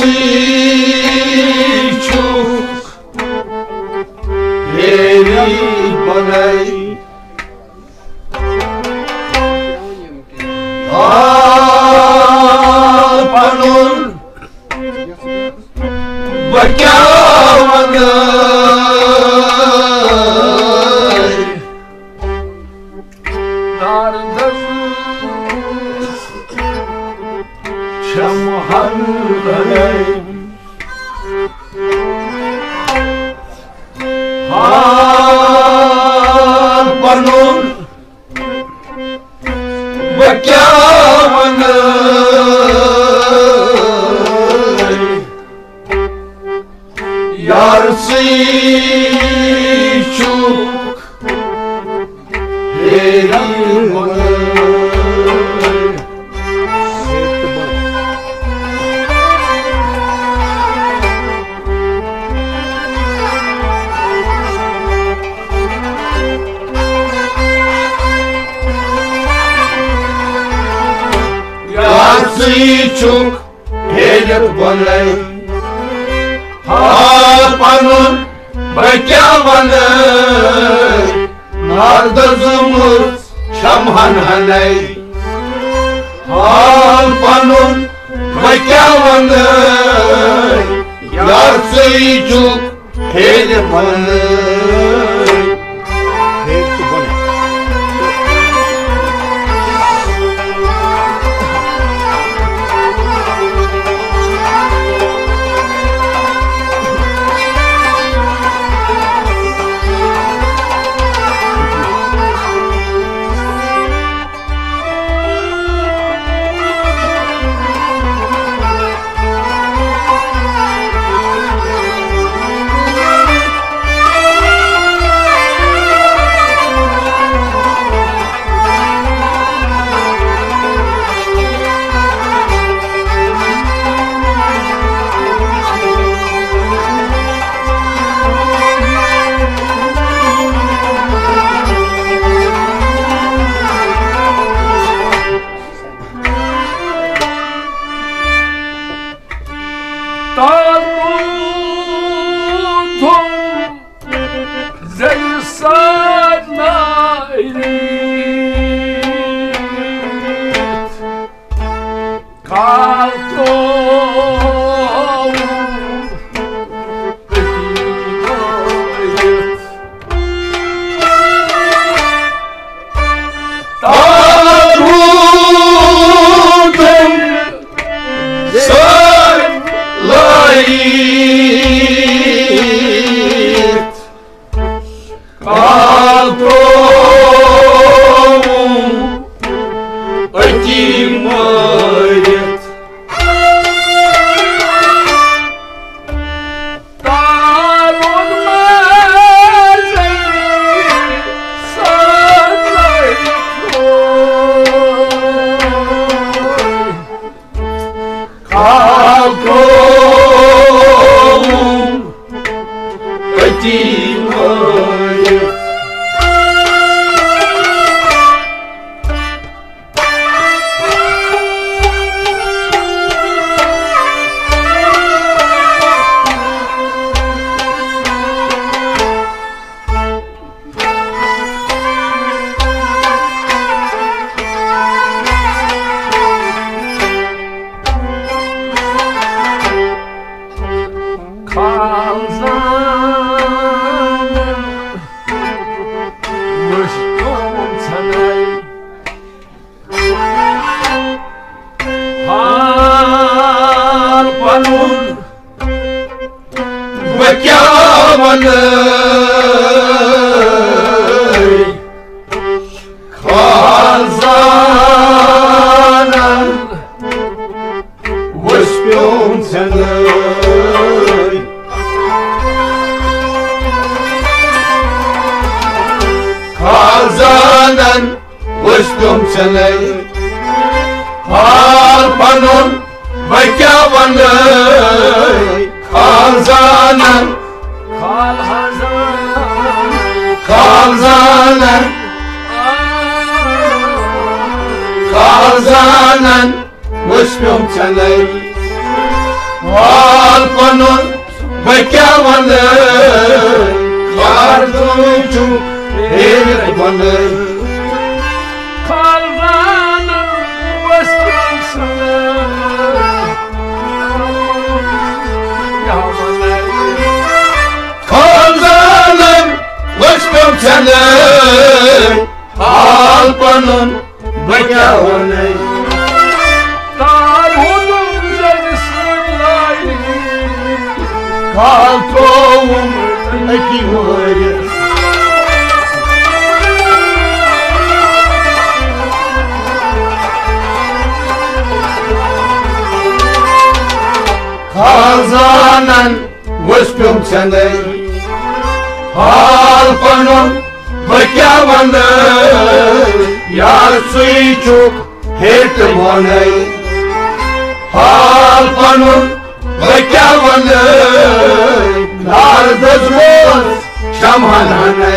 sıyçuk Yeri banay Panun Bakyamanay Nardasız Şamhanay Panun Bakyamanay Yarısı çok Heri banay Yarısı çok Heri banay Panun Bakyamanay Nardazımız Şamhanay Panun Bakyamanay Yarsıycuk Helibanay halpanın bekâvanı Karducu herbanı Kaldanın vestasını Kaldanın başkım senin halpanın bekâvanı Darhudum zedislayı Kaltoğum ekimayı Kazanan vıspım seni Halpanın bekâvanı Yar suyu çok hertimanı Halpanın bekâvanı Nardız boz şamhananı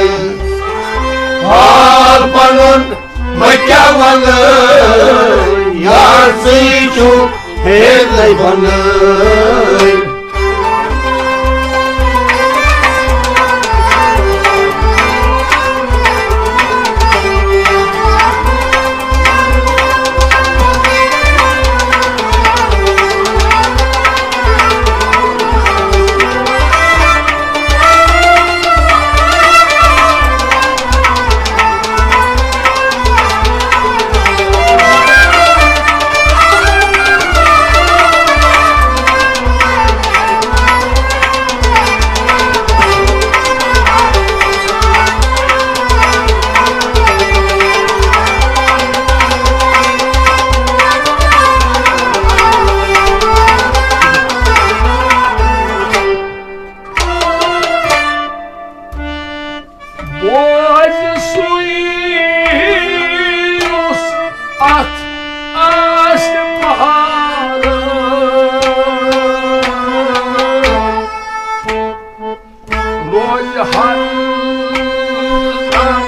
Halpanın bekâvanı Yar suyu çok hertimanı Boz suyus at aşmalı Rol haldan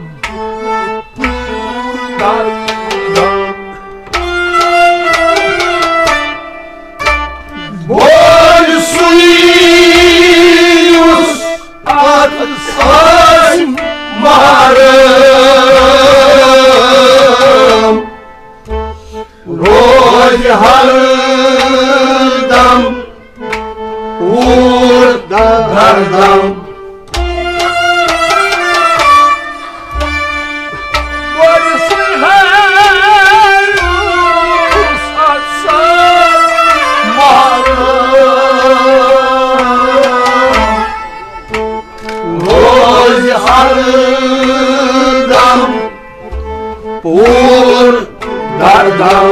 Boy suyus at marım Roj haldam Urdardam Boz suyus atsan Roj haldam Urdardam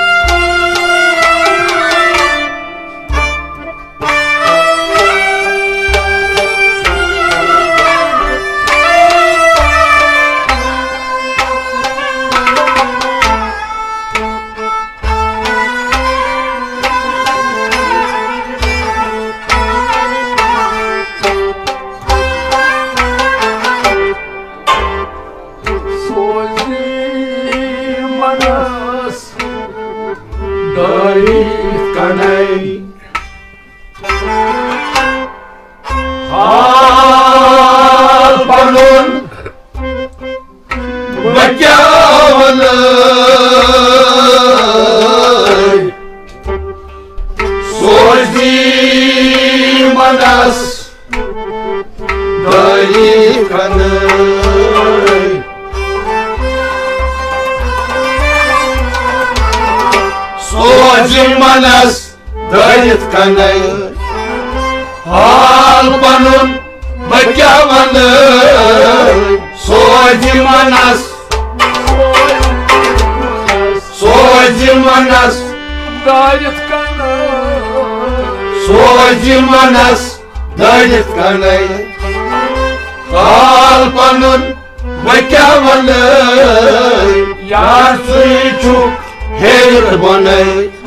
Manas Dait kanai Halpanın bekâvanı Sözdi manas Dait kanai Sojimanas dayıt kanay Halpanın bekâvanı Sojimanas Dayıt kanı Sojimanas dayıt kanay Halpanın bekâvanı Yar suyu çok herbanı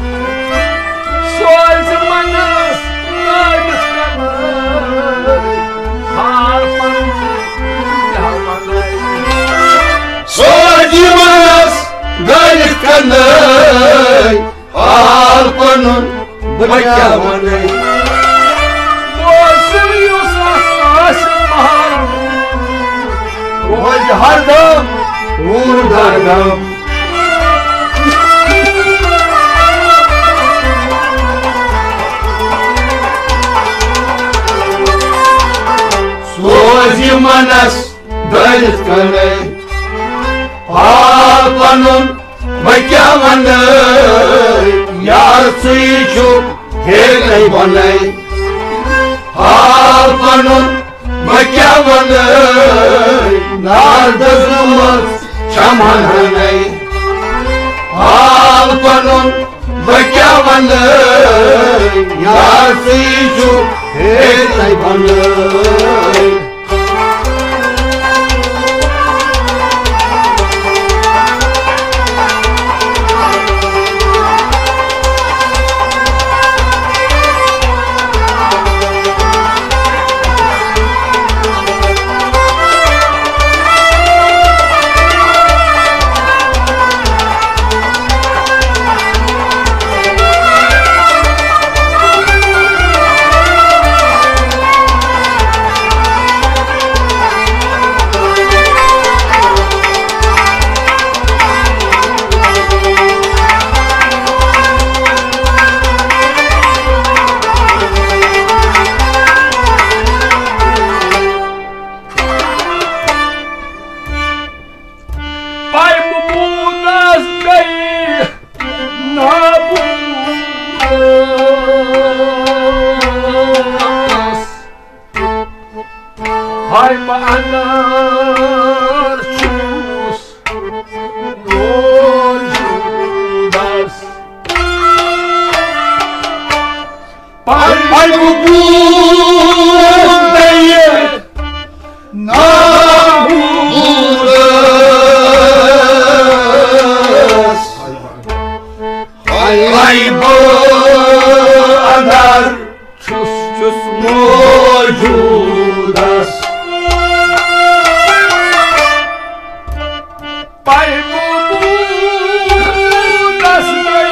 Soy zamanız dayıt kanı Harman Sojimanas dayıt kanay Halpanın băcheamă-ne. Bozuyuz asmar Oy hardam, vurdardam. Sozi manas dayıt kale, Alpanın băcheamă-ne, Iar suiciu helei banei. Alpanın băcheamă-ne, N-ardă zumăți ceamană-nei. Alpanın băcheamă-ne, Iar suiciu helei banei. Hai mă anarcius, mor Judas. Pai bubun de naburas. Hai bă anarcius, mor Judas. Pai bubunas măi,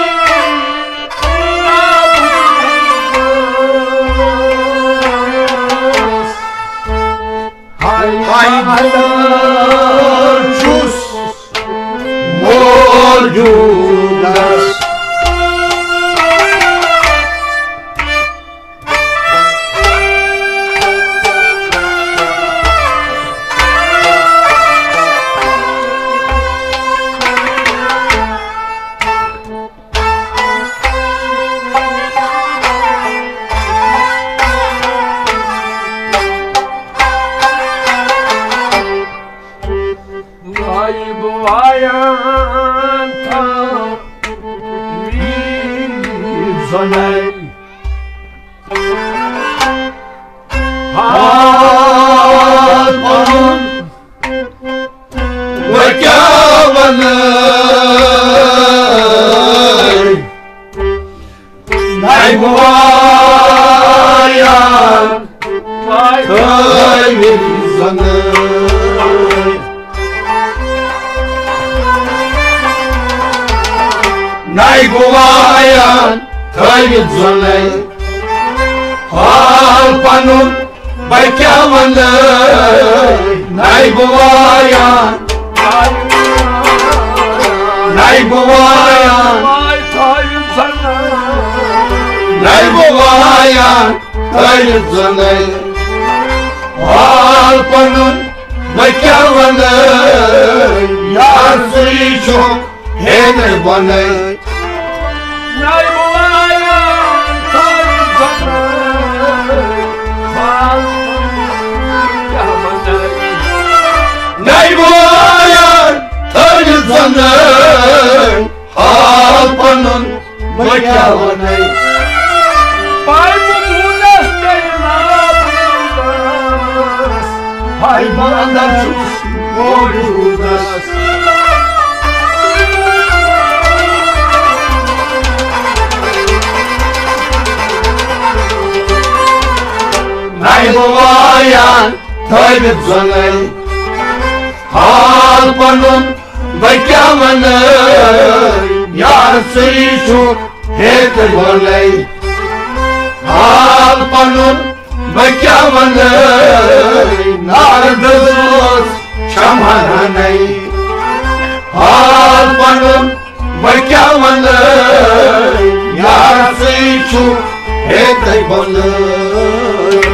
naburas. Hai anarcius, mor Judas. Vaianta vizonei Alpanın băcheamă-ne, N-ai voia că-i viză-ne. N-ai voia că-i viză-ne. Alpanın băcheamă-ne, N-ai voia, N-ai voia, N-ai voia că-i viză-ne. Alpanın băcheamă-ne, Iar suiciu helei banei. N-ai voia să-i N-ai voia că-i viză-ne. Alpanın băcheamă-ne. Pai bubunas măi, naburas. Hai mă anarcius, mor Judas. N-ai voia că-i viză-ne. Alpanın băcheamă-ne, Iar suiciu helei banei. Alpanun mă cheamă lăi, n-ar dăzut șamananei. Alpanun mă cheamă lăi, iar să-i ciu hetăi bălăi.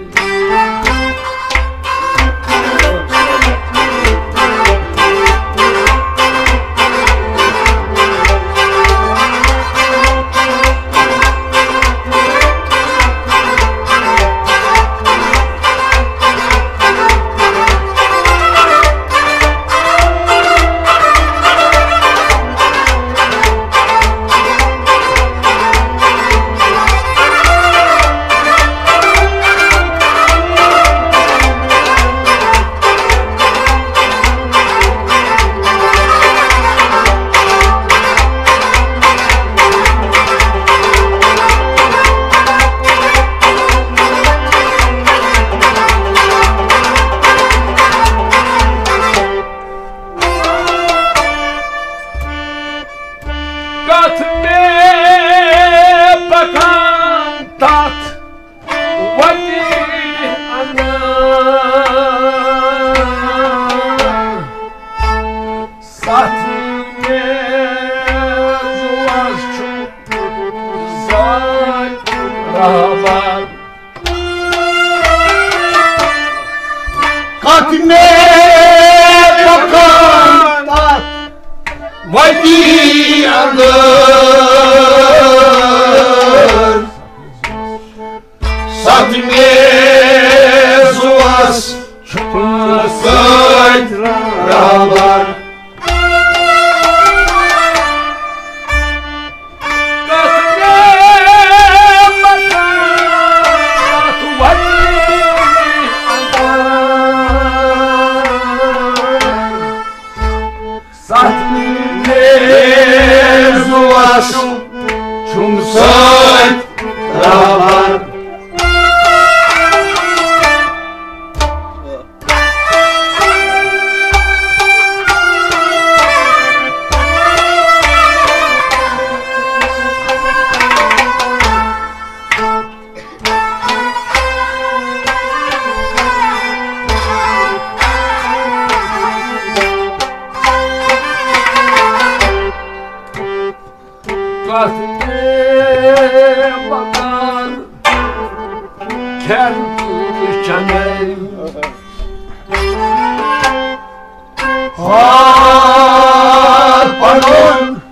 Alpanun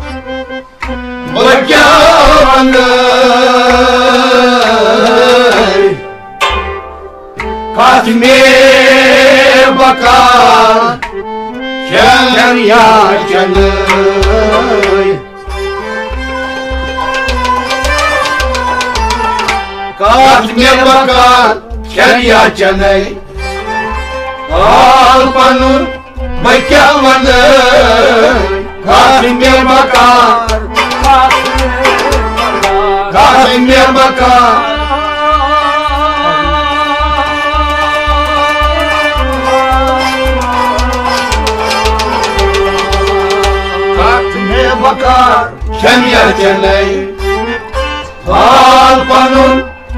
mă cheamă lăi, Catmir bakar Ken ya canıy Catmir bakar Ken ya canıy Alpanun Mekâmanı Catmir bakar Catmir bakar bakar Kemya canay Alpanun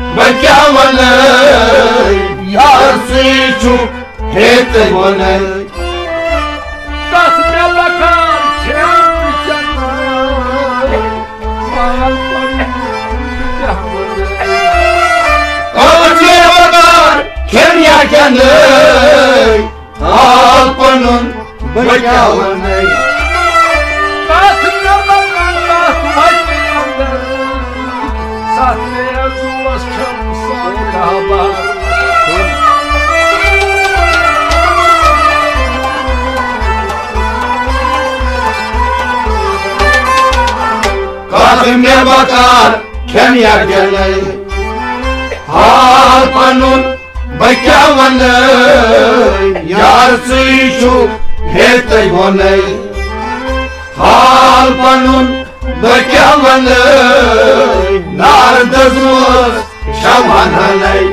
Mekâmanı Yarsı çok Hete bonay Katme bakar Kemya canay Alpanun Katme bakar Kemya canay Alpanun Mekâmanı Catmir bakar Kemya canay Alpanun Mekâmanı Yarsı çok Hete bonay Alpanun Mekâmanı Nardızmız şamananay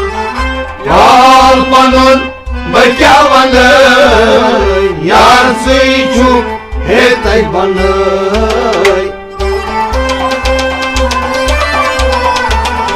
Alpanun Mekâmanı Yarsı çok Hete bonay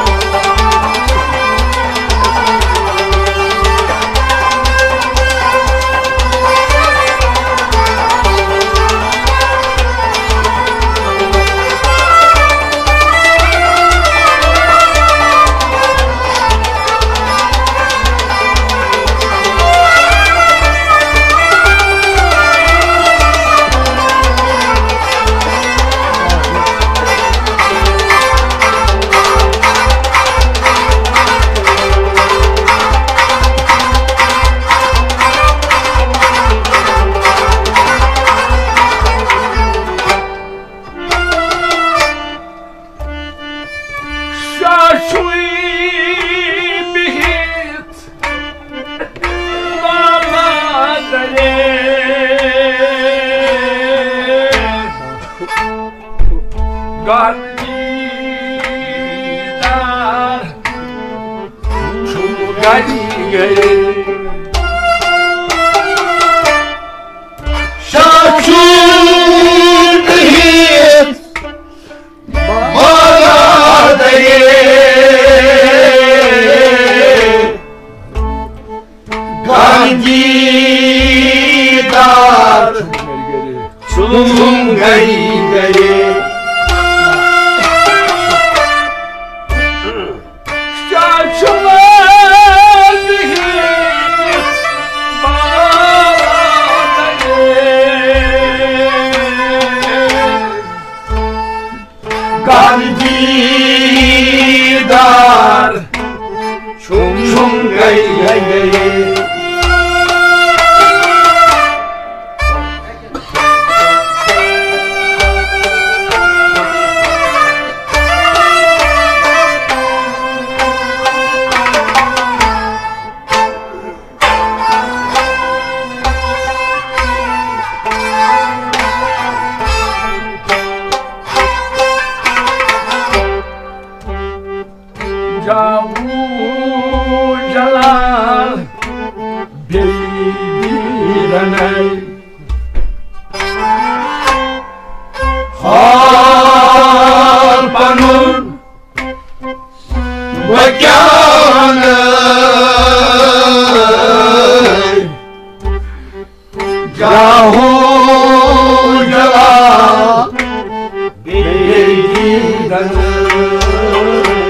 Gandidar Chugari gare Şaşır hit Bağdaye Gandidar Chugari gare Gandidar Chung chung gay gay gay Jalal Bildiranay Harpanun Bakyanay Jahu Jala Bildiranay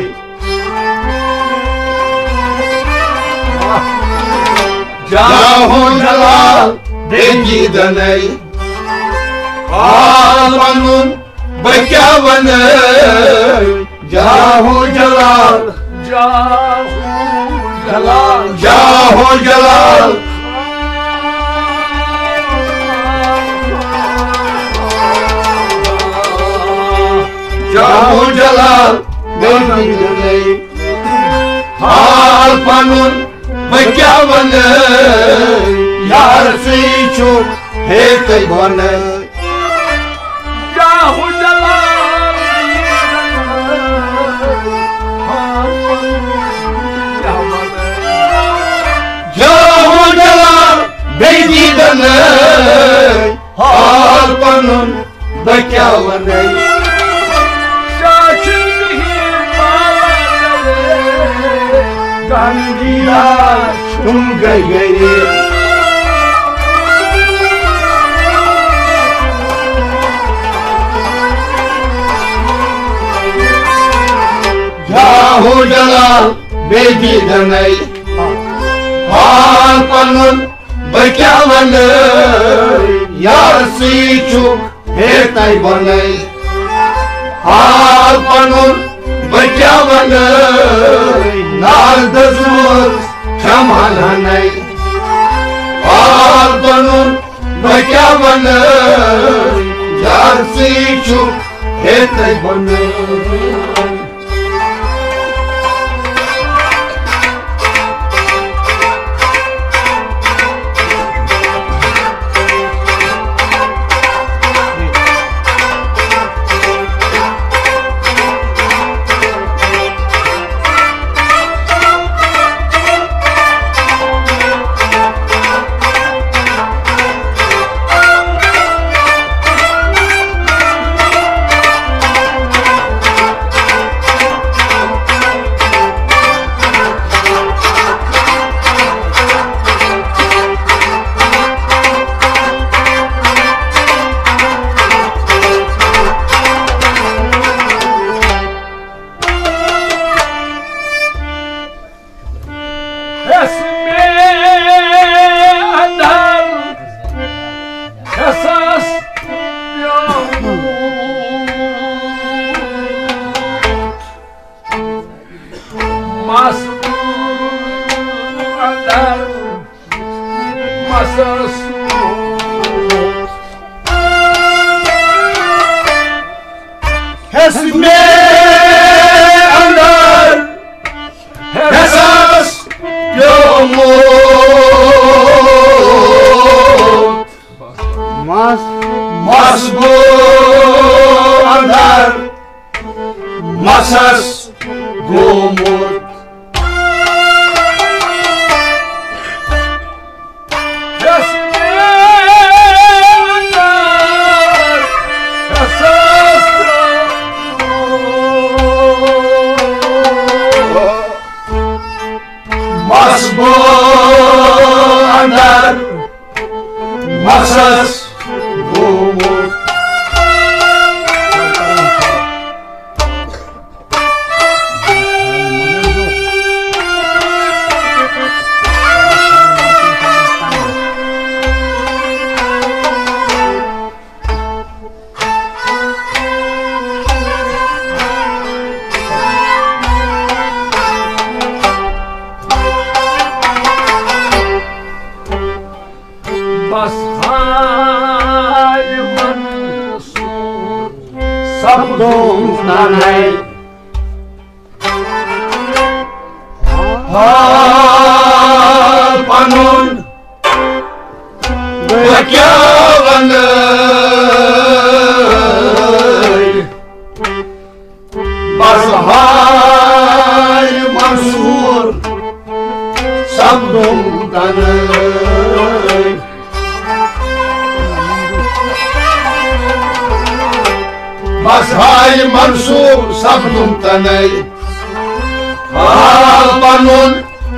Jahu Jalal Bildiranay Harpanun Bakyanay Jahu Jalal Jahu Jalal Jahu Jalal Bildiranay Harpanun Bakyanay Yar Sichu Hekay Banay Jahu Jalal Jahu Jalal Bildiranay Harpanun Bakyanay Gandidar Chung gay gay Jahu Jalal Bildiranay Harpanun Bakyanay Yar Sichu Hekay Banay Harpanun Bakyanay Nardazur Chamanay Harpanun Bakyanay Yar Sichu Hekay Banay Esme andar esas yomut mas bu andar masas gumur andar masas gumur sabdum tanai hal panun bekyavanai Basahai Mansur sabdum tanai Basahai Mansur sabdum tanai hal panun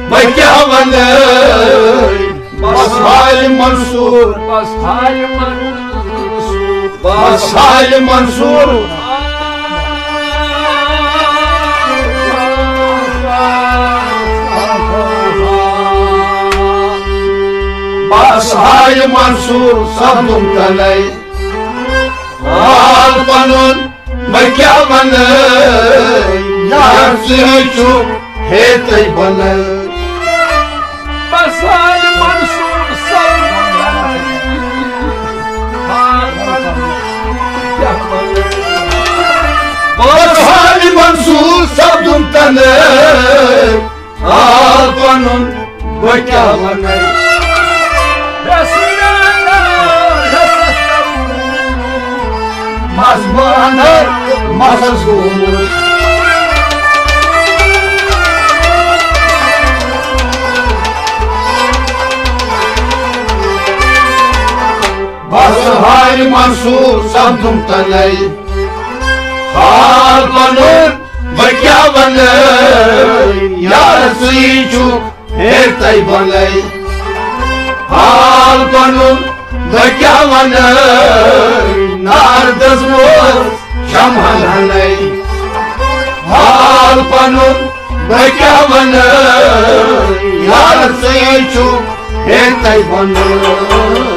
bekyavanai Basahai Mansur Basahai Mansur Basahai Mansur sabdum tanai hal panun bekyavanai yar sichu hetay banai Basahai Mansur sabdum tanai hal panun Basahai Mansur sabdum tanai hal panun bekyavanai Mas bandar masas gumur Basahai Mansur sabdum tanai hal panun bekyavanai yar sichu hetay banai hal panun bekyavanai nardas mor shamhanai hal panun bekyavanai yar sichu hetay banai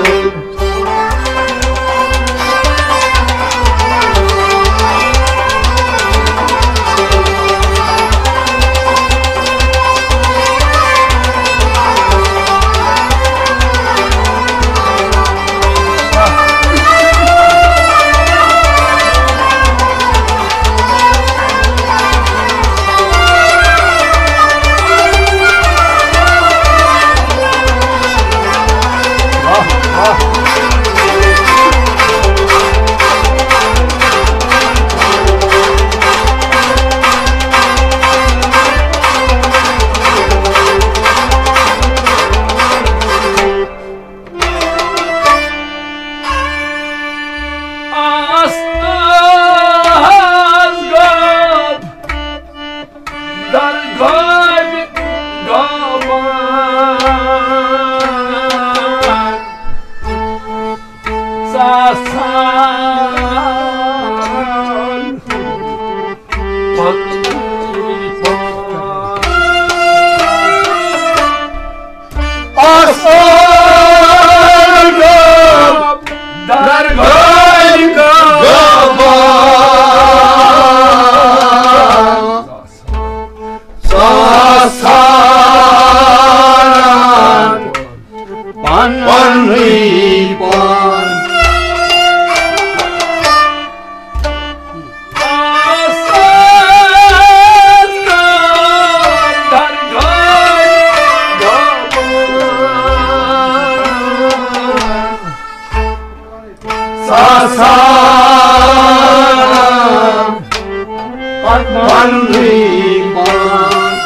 banului ban.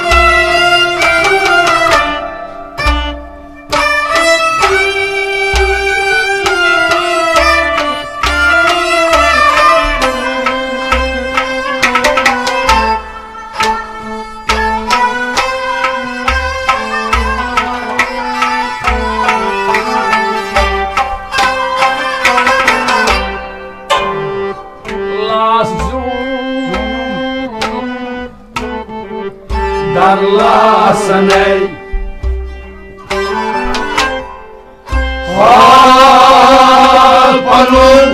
Dar lasă-ne halpanul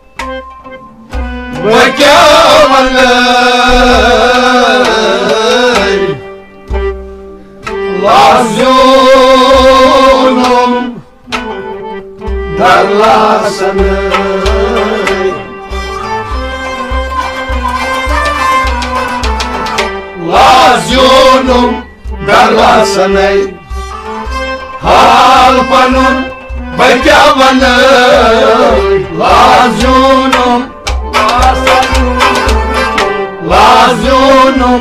vă cheamă-lăi la zionum, dar lasă-ne la zionum, dar lasă-ne halpanul vă cheamă-lăi la zionum, la zionum,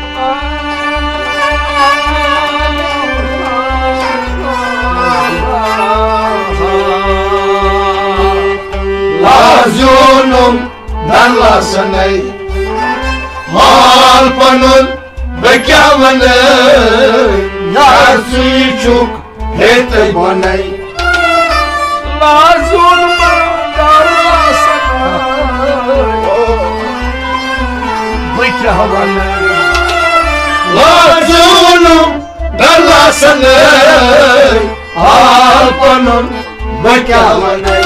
la zionum, dar lasă-ne halpanul vă cheamă-lăi, iar suiciuc hetăi bonei la zulmă, dar lasă-ne vă cheamă-ne la zionum, dar lasă-ne halpanul vă cheamă-ne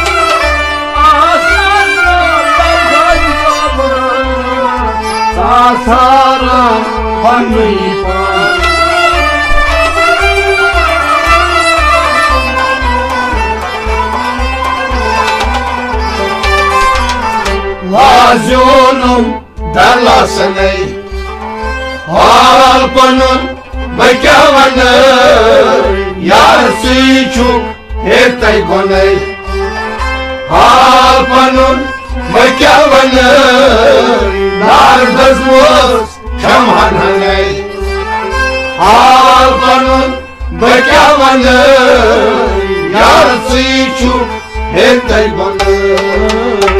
Sara banului ban. La zionum, dar lasă-ne halpanul vă cheamă-ne, iar suiciuc hetăi bonei halpanul vă cheamă-ne, dar dăzmoz și-am hanănei halpanul vă cheamă-ne, iar suiciuc hetăi bonei.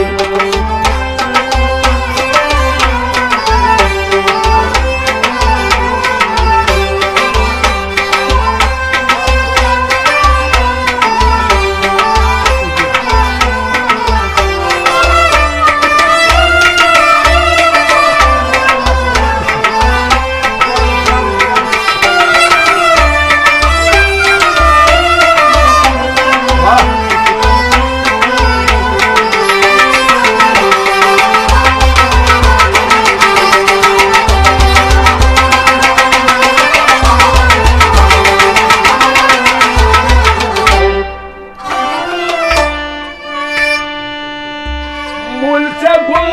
Multe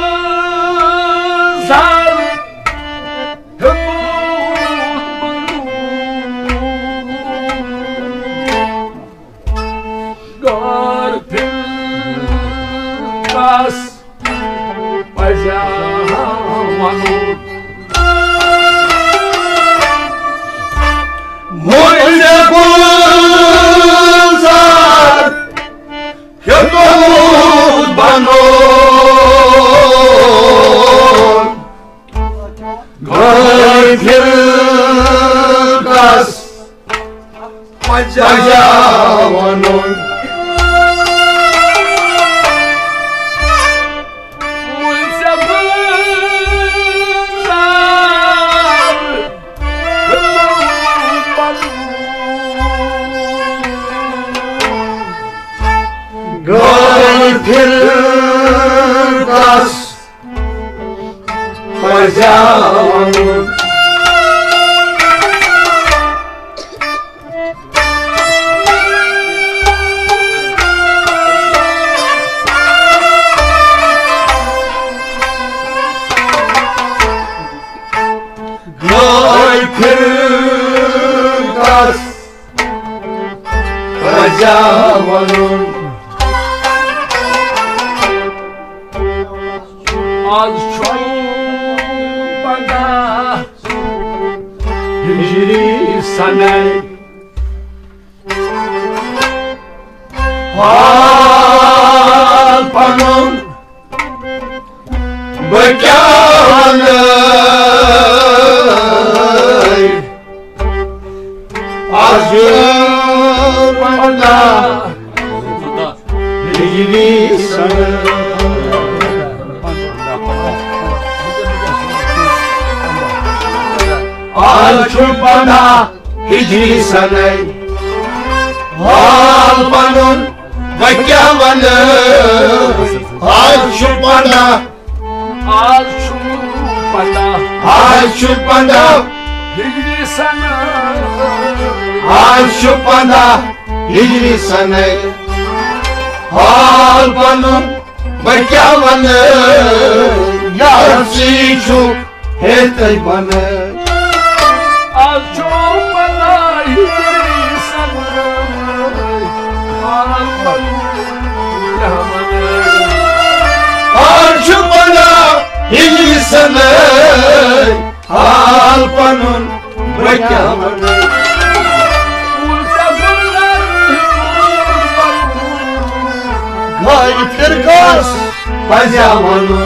gânzar că Garpilcas Pajamanul Multe gânzar că banul Garpilcas Pajamanul Garpilcas Pajamanul Garpilcas Pajamanul az çok vanei. Alpanun băcheană-i ajungă irisă-nă. Alciupana irisă-nă-i Alpanun băcheană Alciupana Alciupana Alciupana irisă-nă-i Alpanun băcheană iar siciu hetăi bană. Alciupana irisă-nă-i Alpanun Alciupana irisă-nă-i Alpanun băcheană. Gai firgas bazeamă-nu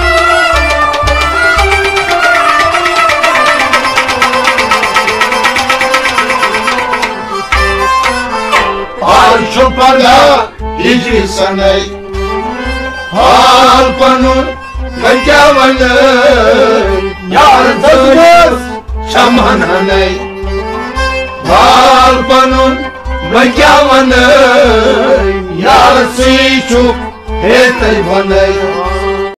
Alciupana irisă-nă-i Alpanun băcheană-i iar tăgăs șamană-i Alpanun băcheană-i iar siciu hetăi bană.